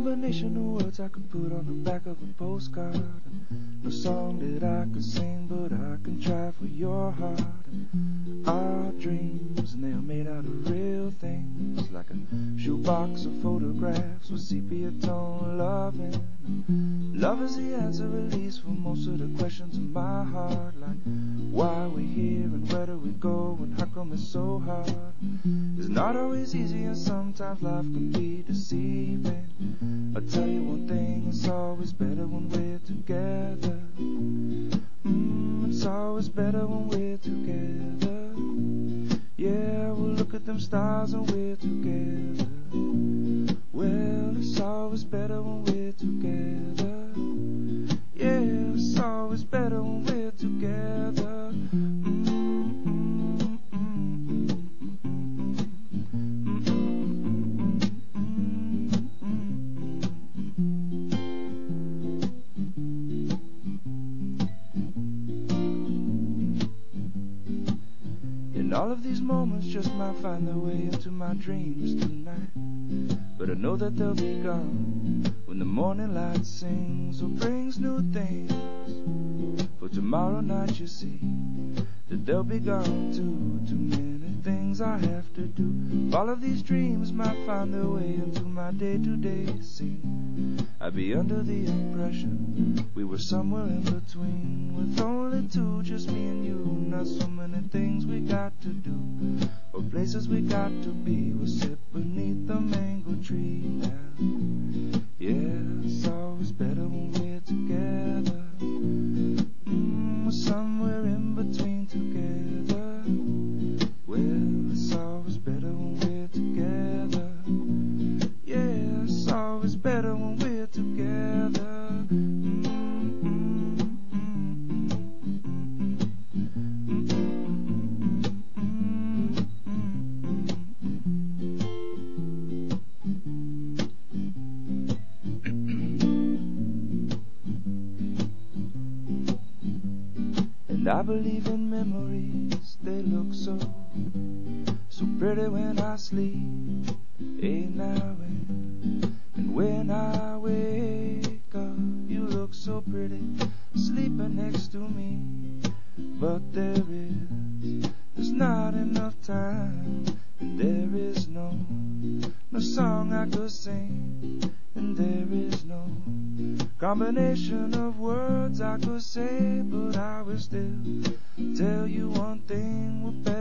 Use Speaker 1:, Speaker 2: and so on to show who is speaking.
Speaker 1: combination of words I could put on the back of a postcard. No song that I could sing, but I can try for your heart. Our dreams, and they are made out of real things, like a shoebox of photographs with sepia tone loving. Love is the answer, at least, for most of the questions in my heart, like why we're here and where do we go and how come it's so hard. It's not always easy and sometimes life can be deceiving. I'll tell you one thing, it's always better when we're together. It's always better when we're together. Yeah, we'll look at them stars and we're together. Well, it's always better when we're together. Yeah, it's always better when we're together. All of these moments just might find their way into my dreams tonight, but I know that they'll be gone when the morning light sings or brings new things. For tomorrow night you see that they'll be gone too. Too many things I have to do. All of these dreams might find their way into my day-to-day scene. I'd be under the impression we were somewhere in between, with only two, just me and you. Not so many things we got to do, or places we got to be. We'll sit beneath the mango tree now. Yeah, it's always better when we're together. We're somewhere in between together. Well, it's always better when we're together. Yeah, it's always better when we're together. And I believe in memories, they look so pretty when I sleep. Hey, now and when I wake up, you look so pretty sleeping next to me. But there's not enough time, and there is no song I could sing, and there is no combination of words I could say, but I will still tell you one thing, we're better